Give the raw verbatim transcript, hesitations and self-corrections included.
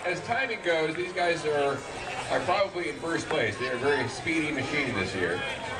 as timing goes, these guys are are probably in first place. They're a very speedy machine this year.